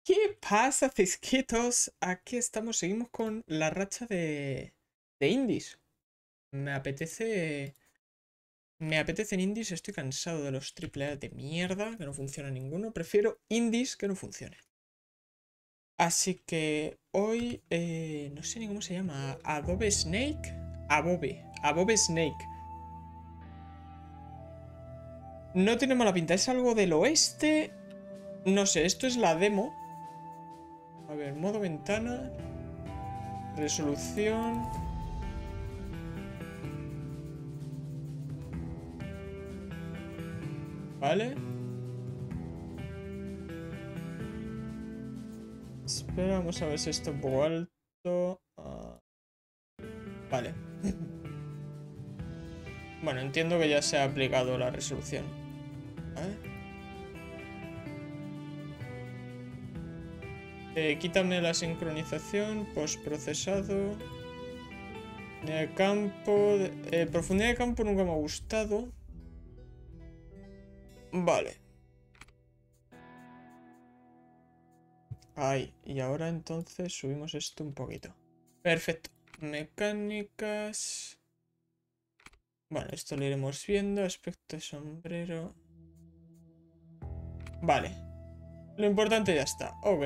¿Qué pasa, cisquitos? Aquí estamos, seguimos con la racha de indies. Me apetece. Me apetecen indies, estoy cansado de los AAA de mierda, que no funciona ninguno. Prefiero indies que no funcionen. Así que hoy, no sé ni cómo se llama. Adobe Snake. Adobe Snake. No tiene mala pinta, es algo del oeste. No sé, esto es la demo. A ver, modo ventana. Resolución. Vale. Espera, vamos a ver si está un poco alto. Vale. Bueno, entiendo que ya se ha aplicado la resolución. Quítame la sincronización, postprocesado. Campo. Profundidad de campo nunca me ha gustado. Vale. Ahí. Y ahora entonces subimos esto un poquito. Perfecto. Mecánicas. Bueno, esto lo iremos viendo. Aspecto de sombrero. Vale. Lo importante ya está. Ok.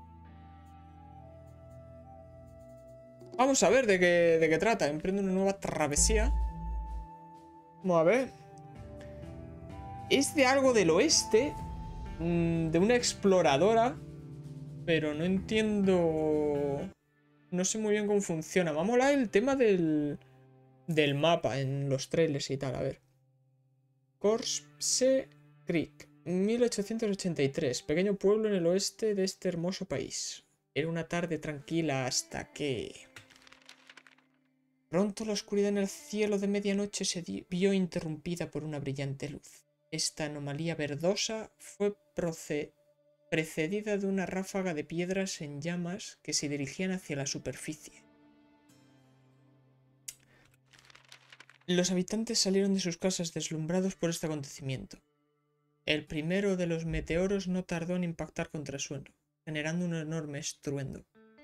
Vamos a ver de qué trata. Emprende una nueva travesía. Vamos a ver. Es de algo del oeste. De una exploradora. Pero no entiendo. No sé muy bien cómo funciona. Me ha molado el tema del mapa en los trailers y tal. A ver. Corpse Creek. 1883. Pequeño pueblo en el oeste de este hermoso país. Era una tarde tranquila hasta que... Pronto la oscuridad en el cielo de medianoche se vio interrumpida por una brillante luz. Esta anomalía verdosa fue precedida de una ráfaga de piedras en llamas que se dirigían hacia la superficie. Los habitantes salieron de sus casas deslumbrados por este acontecimiento. El primero de los meteoros no tardó en impactar contra el suelo, generando un enorme estruendo.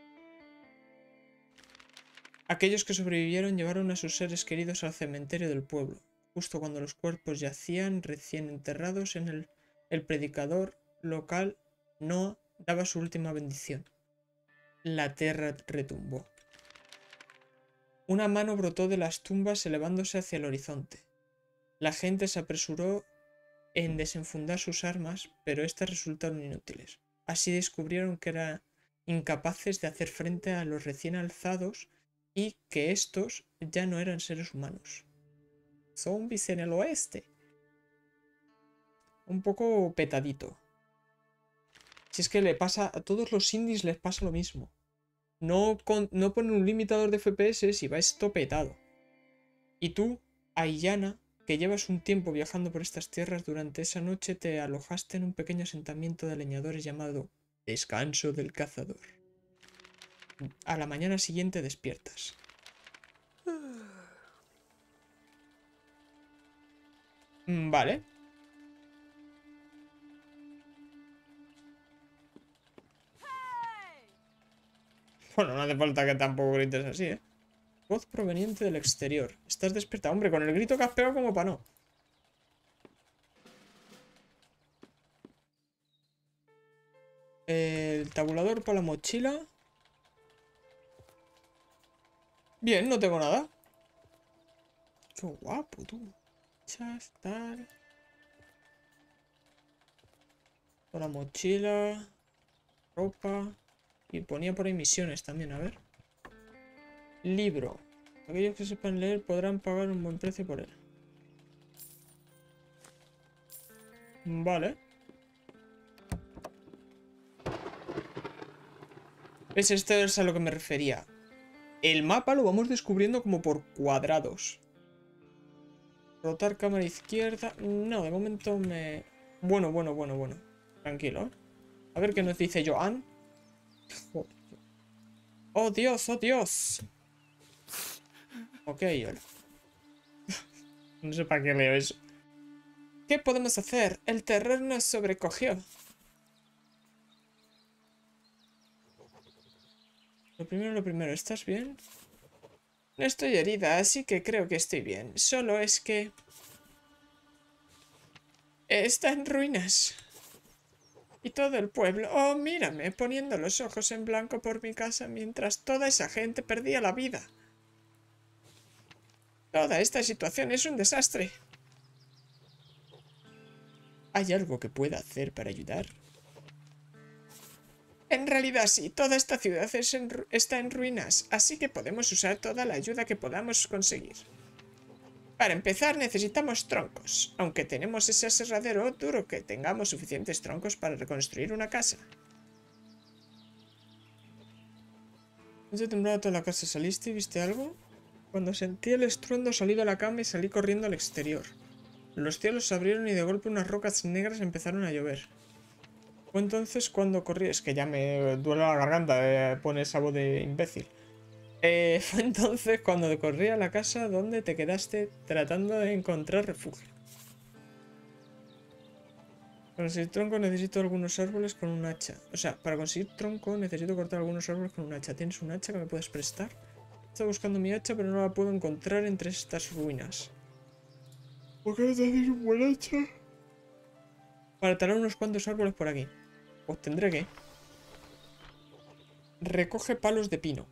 Aquellos que sobrevivieron llevaron a sus seres queridos al cementerio del pueblo. Justo cuando los cuerpos yacían recién enterrados el predicador local Noah daba su última bendición. La tierra retumbó. Una mano brotó de las tumbas elevándose hacia el horizonte. La gente se apresuró en desenfundar sus armas, pero estas resultaron inútiles. Así descubrieron que eran incapaces de hacer frente a los recién alzados y que estos ya no eran seres humanos. Zombies en el oeste. Un poco petadito. Si es que le pasa a todos los indies les pasa lo mismo. No ponen un limitador de FPS y va esto petado. Y tú, Aiyana, que llevas un tiempo viajando por estas tierras, durante esa noche te alojaste en un pequeño asentamiento de leñadores llamado Descanso del Cazador. A la mañana siguiente despiertas. Vale. Bueno, no hace falta que tampoco grites así, ¿eh? Voz proveniente del exterior. Estás despertado. Hombre, con el grito que has pegado como para no. El tabulador para la mochila. Bien, no tengo nada. Qué guapo, tú. Tal. Para la mochila. Ropa. Y ponía por ahí misiones también, a ver. Libro. Aquellos que sepan leer podrán pagar un buen precio por él. Vale. ¿Ves? Esto es a lo que me refería. El mapa lo vamos descubriendo como por cuadrados. Rotar cámara izquierda. No, de momento me... Bueno. Tranquilo, ¿eh? A ver qué nos dice Joan. ¡Oh, Dios! ¡Oh, Dios! Ok, hola. No sé para qué leo eso. ¿Qué podemos hacer? El terror nos sobrecogió. lo primero, ¿estás bien? No estoy herida, así que creo que estoy bien. Solo es que... está en ruinas. Y todo el pueblo... Oh, mírame, poniendo los ojos en blanco por mi casa mientras toda esa gente perdía la vida. Toda esta situación es un desastre. ¿Hay algo que pueda hacer para ayudar? En realidad sí, toda esta ciudad está en ruinas, así que podemos usar toda la ayuda que podamos conseguir. Para empezar necesitamos troncos, aunque tenemos ese aserradero duro que tengamos suficientes troncos para reconstruir una casa. Antes de temblar toda la casa, ¿saliste y viste algo? Cuando sentí el estruendo salí de la cama y salí corriendo al exterior. Los cielos se abrieron y de golpe unas rocas negras empezaron a llover. Fue entonces cuando corrí... Es que ya me duele la garganta, pone esa voz de imbécil. Fue entonces cuando corrí a la casa donde te quedaste tratando de encontrar refugio. Para conseguir tronco necesito algunos árboles con un hacha. O sea, para conseguir tronco necesito cortar algunos árboles con un hacha. ¿Tienes un hacha que me puedes prestar? Estoy buscando mi hacha, pero no la puedo encontrar entre estas ruinas. ¿Por qué no te haces un buen hacha? Para talar unos cuantos árboles por aquí. Pues tendré que... Recoge palos de pino.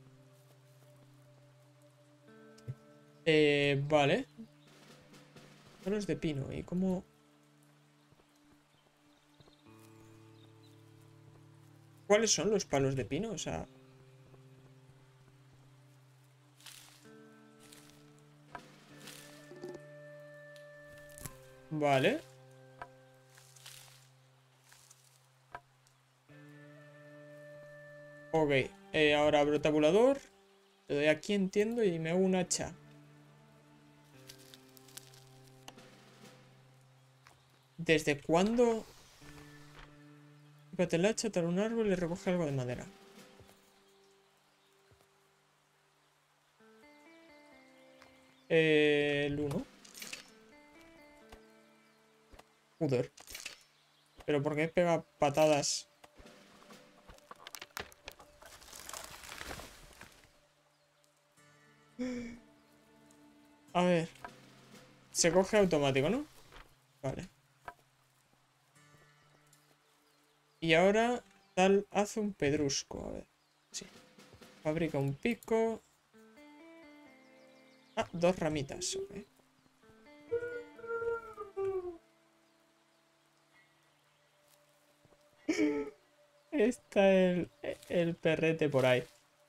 Vale. Palos de pino. ¿Y cómo...? ¿Cuáles son los palos de pino? O sea... Vale. Ok. Ahora abro tabulador. Le doy aquí, entiendo, y me hago un hacha. ¿Desde cuándo? Fíjate el hacha, tala un árbol y recoge algo de madera. El 1. Joder. ¿Pero por qué pega patadas? A ver. Se coge automático, ¿no? Vale. Y ahora tal hace un pedrusco. A ver. Sí. Fabrica un pico. Ah, 2 ramitas. Ok. Está el perrete por ahí.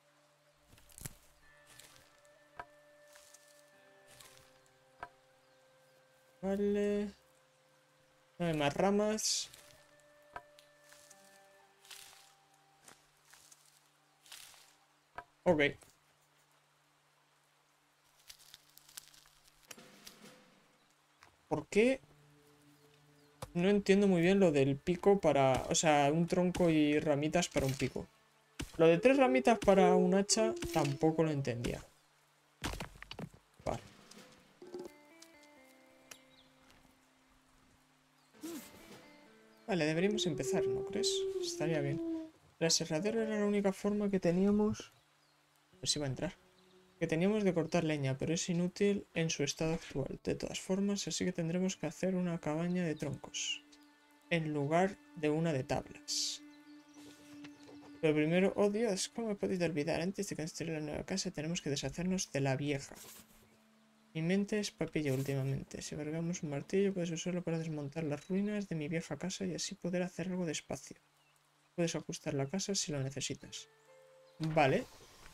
Vale. No hay más ramas. Ok. ¿Por qué? No entiendo muy bien lo del pico para... O sea, un tronco y ramitas para un pico. Lo de 3 ramitas para un hacha tampoco lo entendía. Vale. Vale, deberíamos empezar, ¿no crees? Estaría bien. El aserradero era la única forma que teníamos... A ver si va a entrar. Que teníamos de cortar leña, pero es inútil en su estado actual. De todas formas, así que tendremos que hacer una cabaña de troncos. En lugar de una de tablas. Pero primero, oh Dios, ¿cómo he podido olvidar? Antes de construir la nueva casa tenemos que deshacernos de la vieja. Mi mente es papilla últimamente. Si cargamos un martillo puedes usarlo para desmontar las ruinas de mi vieja casa y así poder hacer algo despacio. Puedes ajustar la casa si lo necesitas. Vale.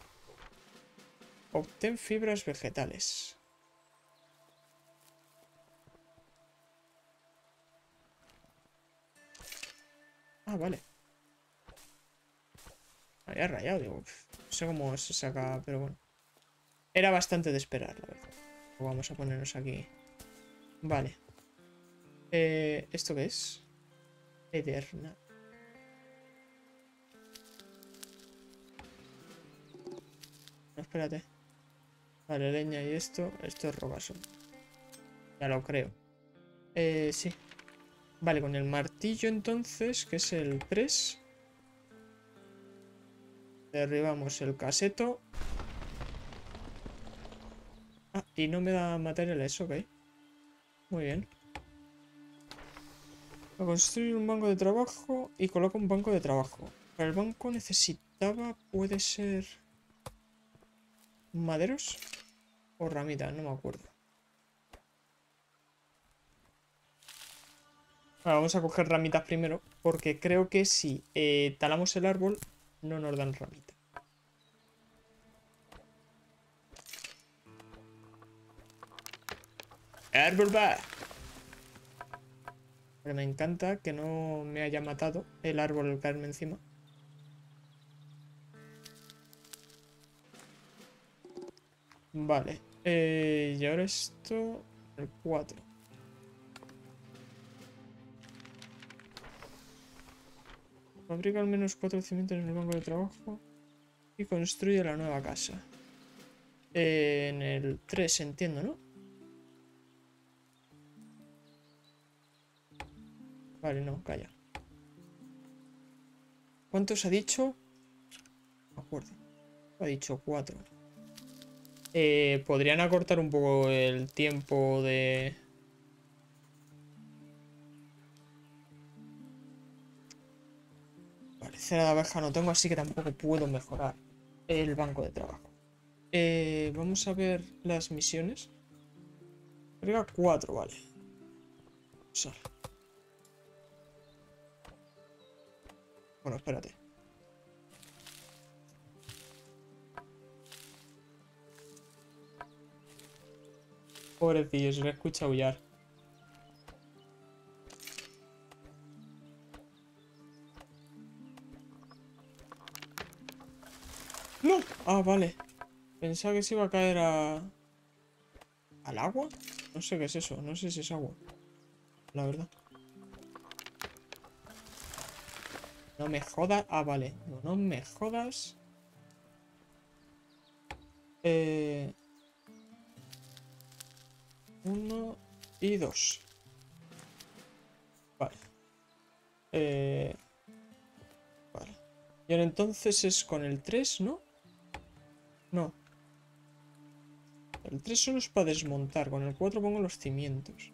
Obtén fibras vegetales. Ah, vale. Había rayado, digo. No sé cómo se saca, pero bueno. Era bastante de esperar, la verdad. Vamos a ponernos aquí. Vale. ¿Esto qué es? Ederna. No, espérate. Vale, leña y esto. Esto es rogaso. Ya lo creo. Sí. Vale, con el martillo entonces, que es el press. Derribamos el caseto. Ah, y no me da materiales, ok. Muy bien. Voy a construir un banco de trabajo y coloco un banco de trabajo. Para el banco necesitaba, puede ser... ¿maderos? O ramitas, no me acuerdo. Ahora vamos a coger ramitas primero, porque creo que si talamos el árbol, no nos dan ramitas. ¡Árbol va! Pero me encanta que no me haya matado el árbol al caerme encima. Vale. Y ahora esto... el 4. Fabrica al menos 4 cimientos en el banco de trabajo y construye la nueva casa. En el 3 entiendo, ¿no? Vale, no, calla. ¿Cuántos ha dicho? No me acuerdo. Ha dicho 4. Podrían acortar un poco el tiempo de... Vale, cera de abeja no tengo, así que tampoco puedo mejorar el banco de trabajo. Vamos a ver las misiones. Agrega 4, vale. Sal. Bueno, espérate. Pobrecillo, se le escucha aullar. ¡No! Ah, vale. Pensaba que se iba a caer al agua. No sé qué es eso. No sé si es agua. La verdad. No me jodas. Ah, vale. No, no me jodas. 1 y 2. Vale. Vale. Y ahora entonces es con el 3, ¿no? No. El 3 solo es para desmontar. Con el 4 pongo los cimientos.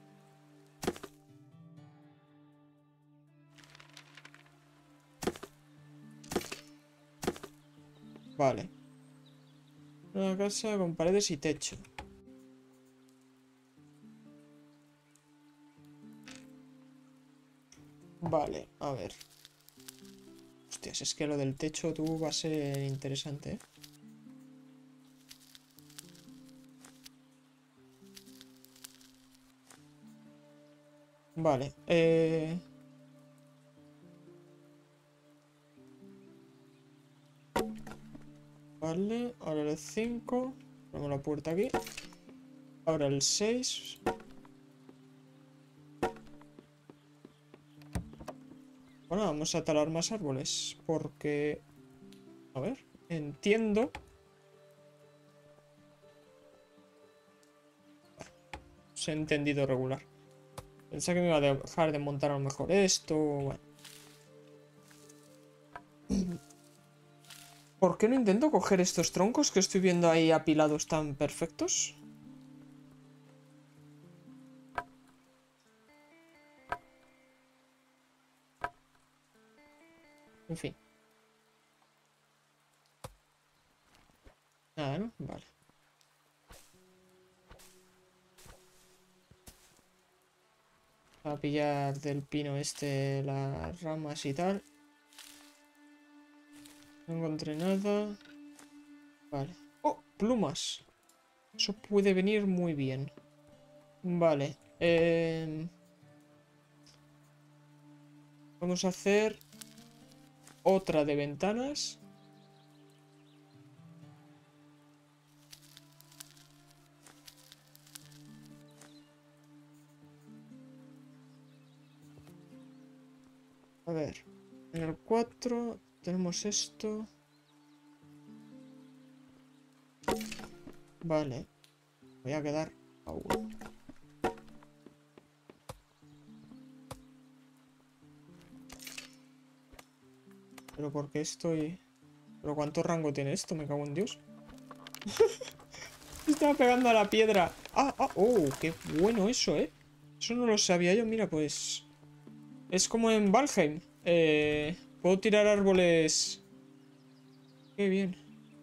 Vale. Una casa con paredes y techo. Vale, a ver. Hostias, es que lo del techo tú va a ser interesante, ¿eh? Vale, vale, ahora el 5. Ponemos la puerta aquí. Ahora el 6. Bueno, vamos a talar más árboles. Porque... A ver, entiendo. Se ha entendido regular. Pensaba que me iba a dejar de montar a lo mejor esto. Bueno. ¿Por qué no intento coger estos troncos que estoy viendo ahí apilados tan perfectos? En fin. Nada, ¿no? Vale. A pillar del pino este las ramas y tal. No encontré nada. Vale. ¡Oh! Plumas. Eso puede venir muy bien. Vale. Vamos a hacer otra de ventanas. A ver. En el 4 tenemos esto. Vale. Voy a quedar a 1. Pero ¿por qué estoy...? Pero ¿cuánto rango tiene esto? Me cago en Dios. Estaba pegando a la piedra. Oh, qué bueno eso, ¿eh? Eso no lo sabía yo. Mira, pues... Es como en Valheim. Puedo tirar árboles... Qué bien.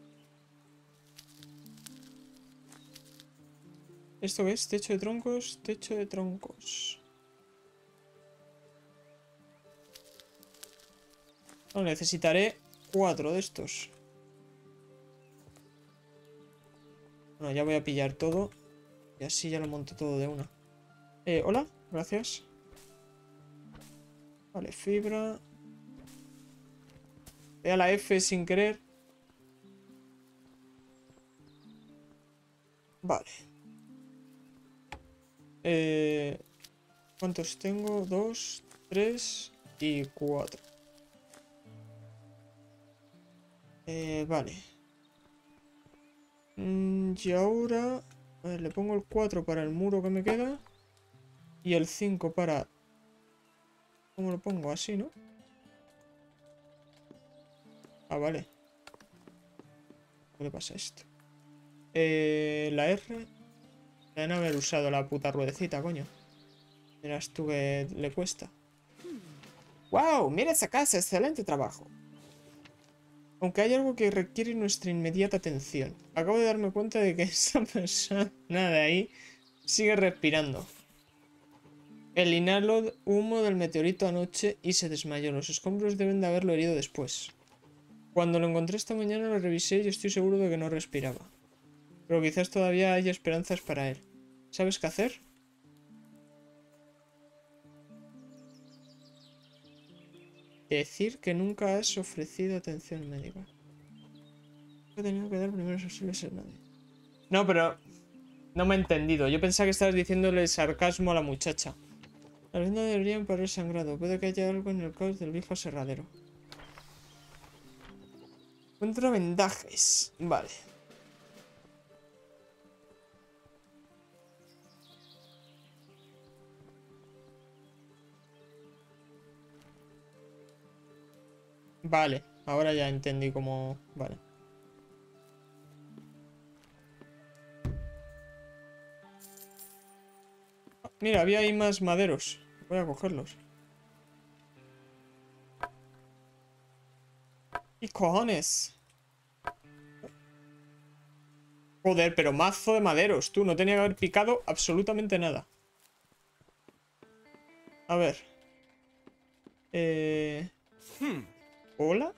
¿Esto qué es? Techo de troncos. Techo de troncos. No, necesitaré 4 de estos. Bueno, ya voy a pillar todo. Y así ya lo monto todo de una. Hola, gracias. Vale, fibra. Le a la F sin querer. Vale. ¿Cuántos tengo? 2, 3 y 4. Vale. Y ahora... A ver, le pongo el 4 para el muro que me queda. Y el 5 para... ¿Cómo lo pongo? Así, ¿no? Ah, vale. ¿Qué le pasa a esto? La R... Deben haber usado la puta ruedecita, coño. Verás tú que le cuesta. ¡Wow! Mira esa casa, excelente trabajo. Aunque hay algo que requiere nuestra inmediata atención. Acabo de darme cuenta de que esa persona de ahí sigue respirando. El inhaló humo del meteorito anoche y se desmayó. Los escombros deben de haberlo herido después. Cuando lo encontré esta mañana lo revisé y estoy seguro de que no respiraba. Pero quizás todavía haya esperanzas para él. ¿Sabes qué hacer? Decir que nunca has ofrecido atención médica. He tenido que dar primeros auxilios a nadie. No, pero no me he entendido. Yo pensaba que estabas diciéndole sarcasmo a la muchacha. La venda debería parar sangrado. Puede que haya algo en el caos del viejo aserradero. Encuentra vendajes. Vale. Vale. Ahora ya entendí cómo... Vale. Mira, había ahí más maderos. Voy a cogerlos. ¡Y cojones! Joder, pero mazo de maderos, tú. No tenía que haber picado absolutamente nada. A ver. ¿Hola?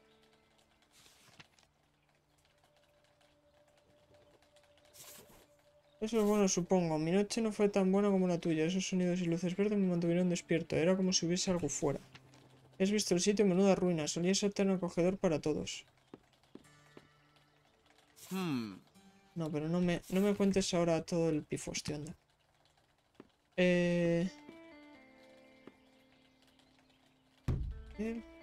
Eso es bueno, supongo. Mi noche no fue tan buena como la tuya. Esos sonidos y luces verdes me mantuvieron despierto. Era como si hubiese algo fuera. ¿Has visto el sitio? Menuda ruina. Solía ser tan acogedor para todos. No, pero no me cuentes ahora todo el pifostio, anda. Bien.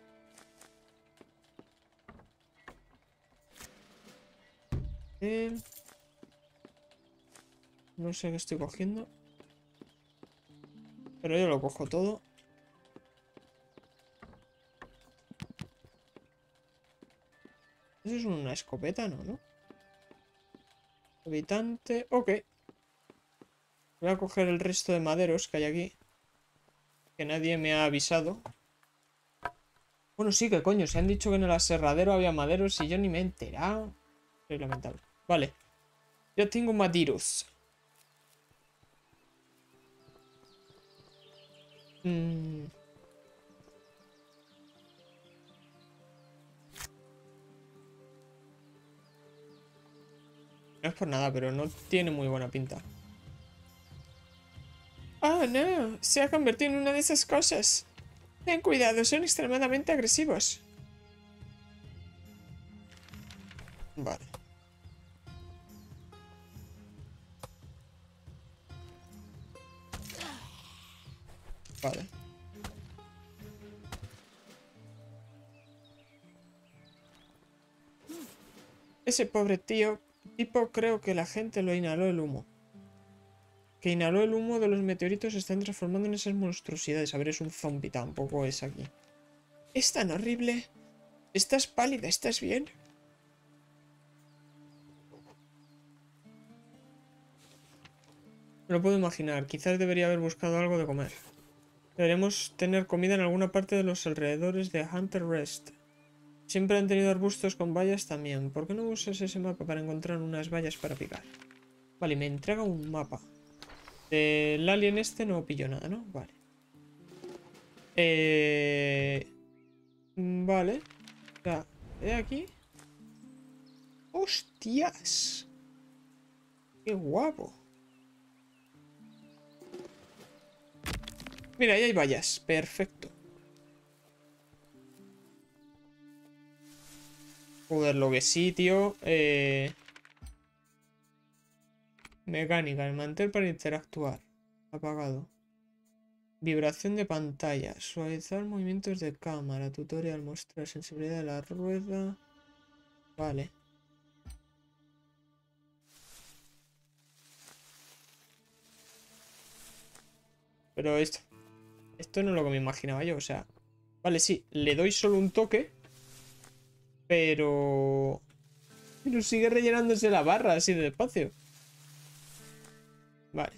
Bien. No sé qué estoy cogiendo. Pero yo lo cojo todo. Eso es una escopeta, ¿no? Habitante. Ok. Voy a coger el resto de maderos que hay aquí. Que nadie me ha avisado. Bueno, sí, que coño. Se han dicho que en el aserradero había maderos y yo ni me he enterado. Es lamentable. Vale. Yo tengo maderos. No es por nada, pero no tiene muy buena pinta. Oh, no. Se ha convertido en una de esas cosas. Ten cuidado, son extremadamente agresivos. Vale. Vale. Ese pobre tipo creo que la gente lo inhaló el humo. Que inhaló el humo de los meteoritos se están transformando en esas monstruosidades. A ver, es un zombie, tampoco es aquí. Es tan horrible. Estás pálida, ¿estás bien? Me lo puedo imaginar. Quizás debería haber buscado algo de comer. Deberemos tener comida en alguna parte de los alrededores de Hunter Rest. Siempre han tenido arbustos con vallas también. ¿Por qué no usas ese mapa para encontrar unas vallas para picar? Vale, me entrega un mapa. Del alien este no pillo nada, ¿no? Vale. Vale. O sea, ¿de aquí? ¡Hostias! ¡Qué guapo! Mira, ahí hay vallas. Perfecto. Joder, lo que sí, tío. Mecánica, el mantel para interactuar. Apagado. Vibración de pantalla. Suavizar movimientos de cámara. Tutorial. Mostrar sensibilidad de la rueda. Vale. Pero esto no es lo que me imaginaba yo. O sea. Vale, sí. Le doy solo un toque. Pero sigue rellenándose la barra así de despacio. Vale.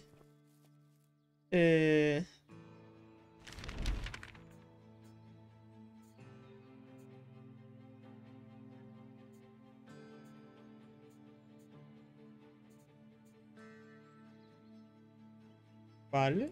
Vale.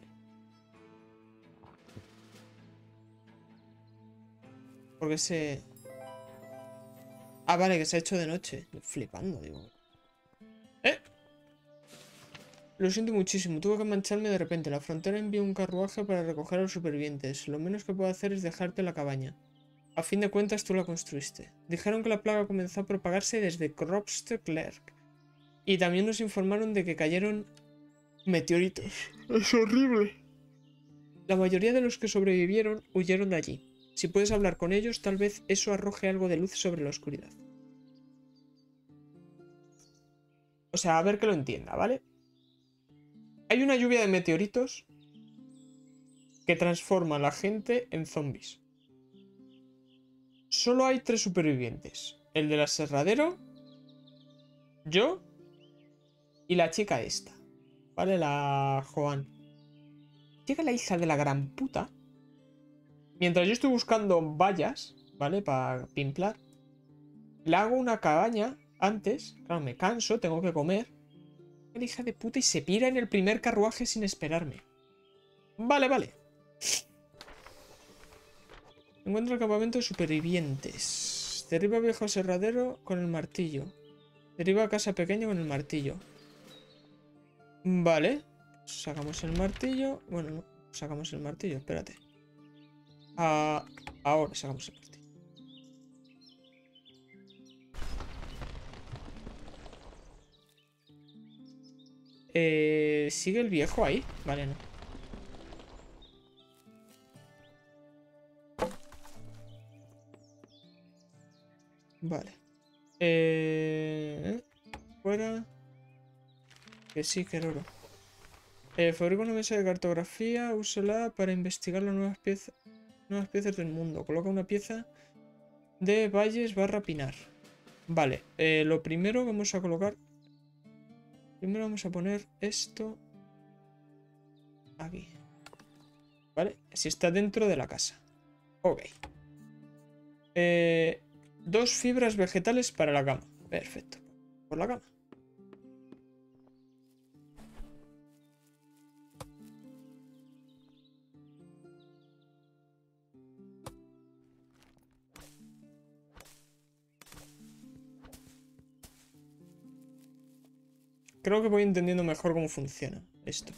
Porque se... Ah, vale, que se ha hecho de noche. Flipando, digo. ¡Eh! Lo siento muchísimo, tuve que mancharme de repente. La frontera envió un carruaje para recoger a los supervivientes. Lo menos que puedo hacer es dejarte la cabaña. A fin de cuentas, tú la construiste. Dijeron que la plaga comenzó a propagarse desde Clerk. Y también nos informaron de que cayeron meteoritos. Es horrible. La mayoría de los que sobrevivieron huyeron de allí. Si puedes hablar con ellos, tal vez eso arroje algo de luz sobre la oscuridad. O sea, a ver que lo entienda, ¿vale? Hay una lluvia de meteoritos que transforma a la gente en zombies. Solo hay 3 supervivientes. El del aserradero, yo y la chica esta. ¿Vale? La Joan. Llega la hija de la gran puta. Mientras yo estoy buscando vallas, ¿vale? Para pimplar. Le hago una cabaña antes. Claro, me canso, tengo que comer. La hija de puta y se pira en el primer carruaje sin esperarme. Vale, vale. Encuentro el campamento de supervivientes. Derriba viejo aserradero con el martillo. Derriba casa pequeña con el martillo. Vale. Sacamos el martillo. Bueno, no. Sacamos el martillo, espérate. Ahora sacamos el martillo. ¿Sigue el viejo ahí? Vale, no. Vale. Fuera. Que sí, que el oro. Fabrica una mesa de cartografía. Úsala para investigar las nuevas piezas del mundo. Coloca una pieza de valles barra pinar. Vale. Lo primero vamos a colocar. Primero vamos a poner esto aquí. ¿Vale? Si está dentro de la casa. Ok. 2 fibras vegetales para la cama. Perfecto. Por la cama. Creo que voy entendiendo mejor cómo funciona esto.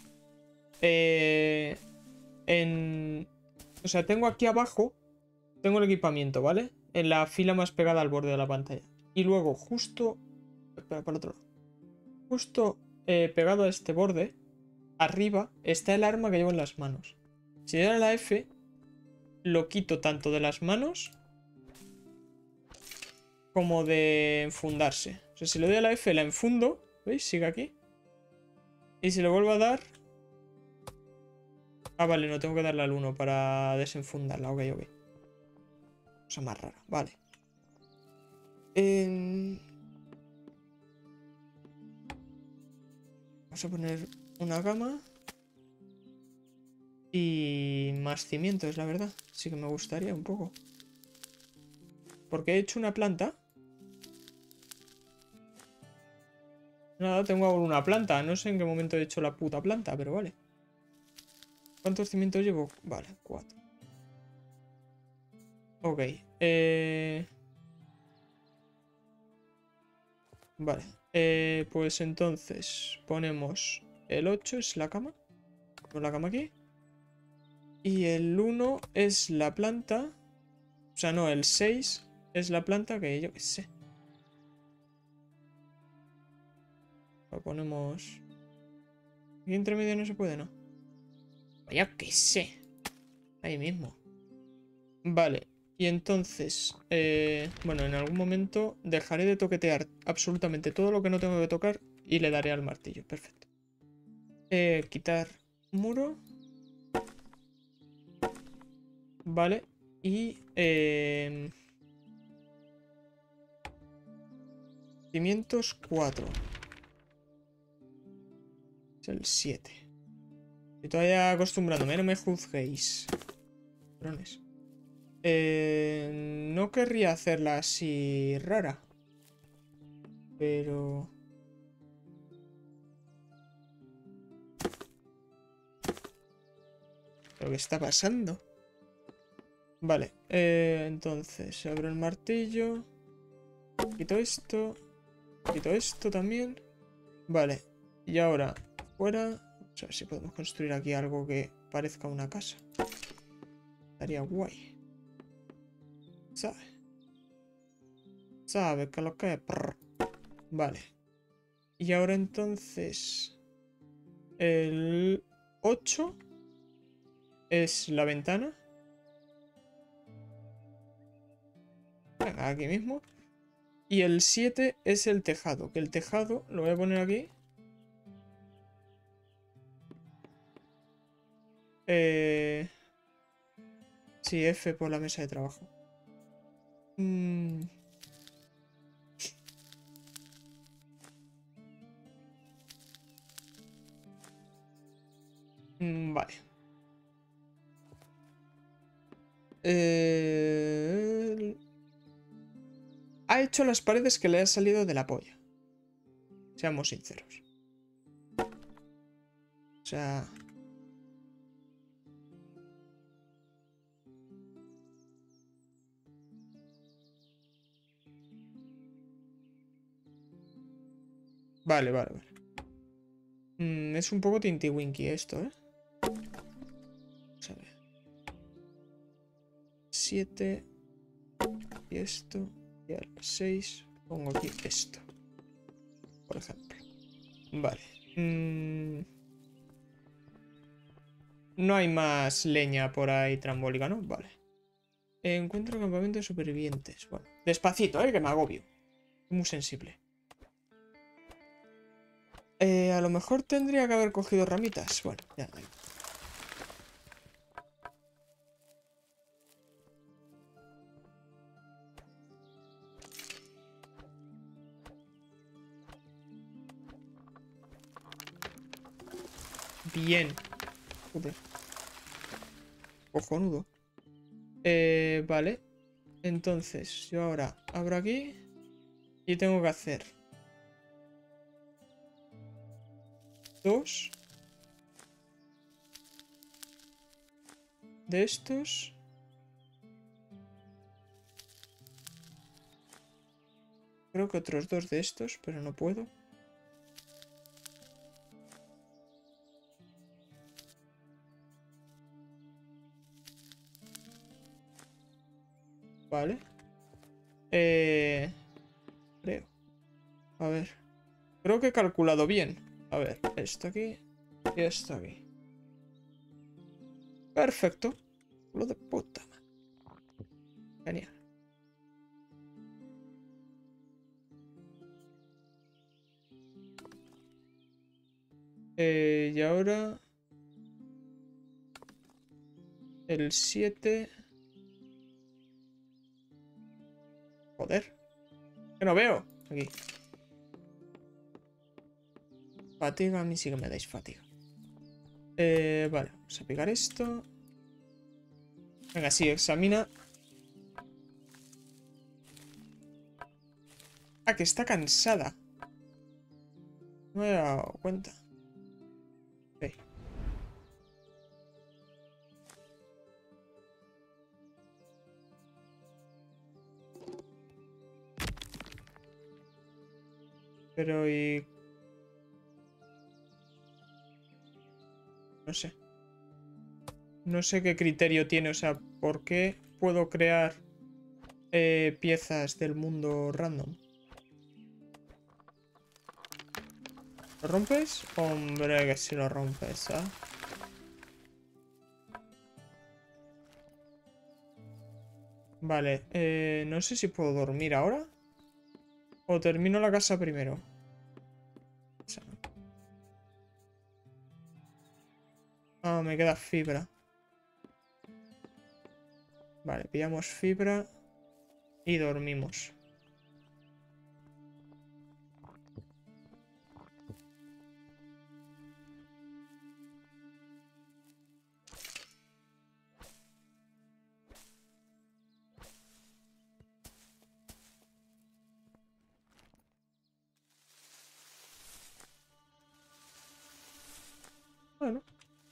O sea, tengo aquí abajo, tengo el equipamiento, ¿vale? En la fila más pegada al borde de la pantalla. Y luego justo... Espera, para el otro lado. Justo pegado a este borde, arriba, está el arma que llevo en las manos. Si le doy a la F, lo quito tanto de las manos como de enfundarse. O sea, si le doy a la F, la enfundo. ¿Veis? Sigue aquí. Y si le vuelvo a dar... Ah, vale, no tengo que darle al 1 para desenfundarla. Ok, ok. Cosa más rara. Vale. Vamos a poner una cama. Y más cimientos, la verdad. Sí que me gustaría un poco. Porque he hecho una planta. Nada, tengo ahora una planta. No sé en qué momento he hecho la puta planta, pero vale. ¿Cuántos cimientos llevo? Vale, 4. Ok. Vale. Pues entonces ponemos el 8 es la cama. Ponemos la cama aquí. Y el 1 es la planta. O sea, no, el 6 es la planta que yo qué sé. Lo ponemos... ¿Y entre medio no se puede, no? Ya que sé. Ahí mismo. Vale. Y entonces, bueno, en algún momento dejaré de toquetear absolutamente todo lo que no tengo que tocar y le daré al martillo. Perfecto. Quitar muro. Vale. Y... cimientos 4. Es el 7. Estoy todavía acostumbrándome, no me juzguéis. Cabrones. No querría hacerla así rara. Pero... ¿Pero qué está pasando? Vale, entonces abro el martillo. Quito esto. Quito esto también. Vale, y ahora fuera. Vamos a ver si podemos construir aquí algo que parezca una casa. Estaría guay. ¿Sabe? ¿Sabe qué es lo que es? Prr. Vale. Y ahora entonces... El 8 es la ventana. Venga, aquí mismo. Y el 7 es el tejado. Que el tejado lo voy a poner aquí. Sí, F por la mesa de trabajo. Vale. Ha hecho las paredes que le han salido de la polla. Seamos sinceros. O sea... Vale, vale, vale. Es un poco tinty-winky esto, ¿eh? Vamos a ver. 7. Y esto. Y al 6 pongo aquí esto. Por ejemplo. Vale. No hay más leña por ahí trambólica, ¿no? Vale. Encuentro campamento de supervivientes. Bueno, despacito, que me agobio. Muy sensible. A lo mejor tendría que haber cogido ramitas. Bueno, ya da igual. Bien. Joder. Cojonudo. Vale. Entonces, yo ahora abro aquí. Y tengo que hacer 2 de estos. Creo que otros 2 de estos, pero no puedo. Vale. Creo. A ver. Creo que he calculado bien. A ver, esto aquí y esto aquí. Perfecto. Lo de puta madre. Genial. Y ahora... El 7... Joder. Que no veo. Aquí. Fatiga, a mí sí que me dais fatiga. Vale, vamos a picar esto. Venga, sí, examina. Ah, que está cansada. No me he dado cuenta. Ok. Pero y... No sé. No sé qué criterio tiene, o sea, ¿por qué puedo crear piezas del mundo random? ¿Lo rompes? Hombre, que si lo rompes, ¿ah? Vale, no sé si puedo dormir ahora. O termino la casa primero. O sea, ah, me queda fibra. Vale, pillamos fibra y dormimos. Bueno,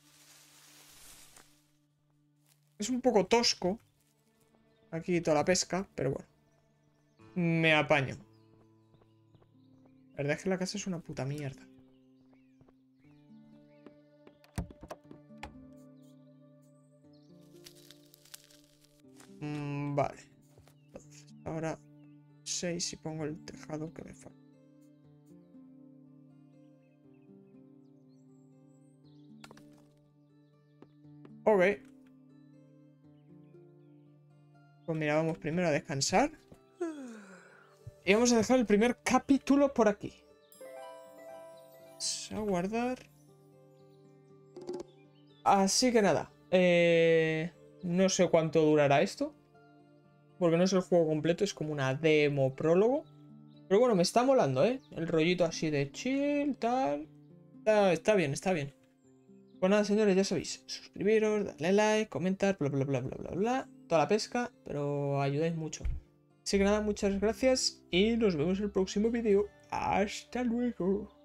es un poco tosco aquí toda la pesca, pero bueno. Me apaño. La verdad es que la casa es una puta mierda. Vale. Entonces, ahora 6 y pongo el tejado que me falta. Ok. Pues mira, vamos primero a descansar. Y vamos a dejar el primer capítulo por aquí. Vamos a guardar. Así que nada. No sé cuánto durará esto. Porque no es el juego completo, es como una demo prólogo. Pero bueno, me está molando, ¿eh? El rollito así de chill, tal. Está bien, está bien. Pues nada, señores, ya sabéis. Suscribiros, darle like, comentar, bla, bla, bla, bla, bla, bla. Toda la pesca, pero ayudáis mucho. Así que nada, muchas gracias y nos vemos en el próximo vídeo. Hasta luego.